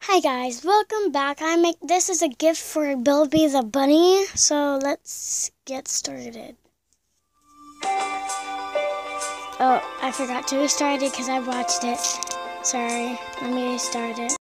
Hi guys, welcome back. This is a gift for Bilby the bunny. So let's get started. Oh, I forgot to restart it because I watched it. Sorry, let me restart it.